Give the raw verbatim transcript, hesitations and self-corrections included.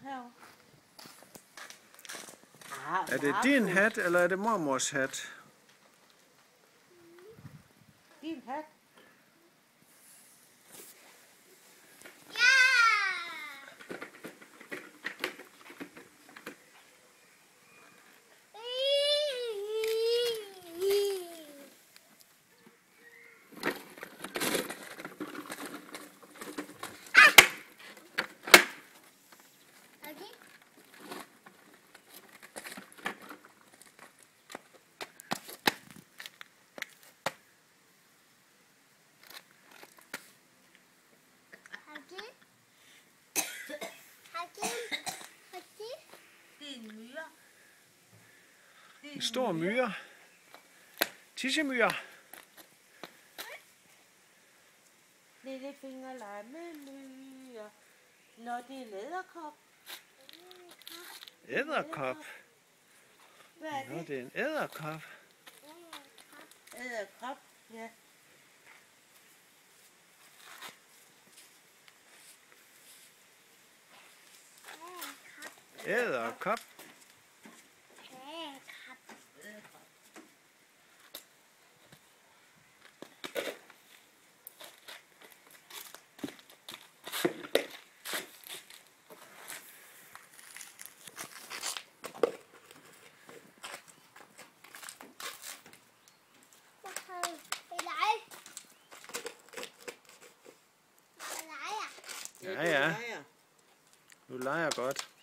herovre. Ah, Er det din hat, eller er det mormors hat? Din hat. Det er en myre. Det er En stor myre. Tissemyre. Lillefingerleje med myre. Når det er en edderkop. Edderkop. Hvad er Nå, det? det er en edderkop. Edderkop, ja. Edderkop. Ja, ja. Du leger godt.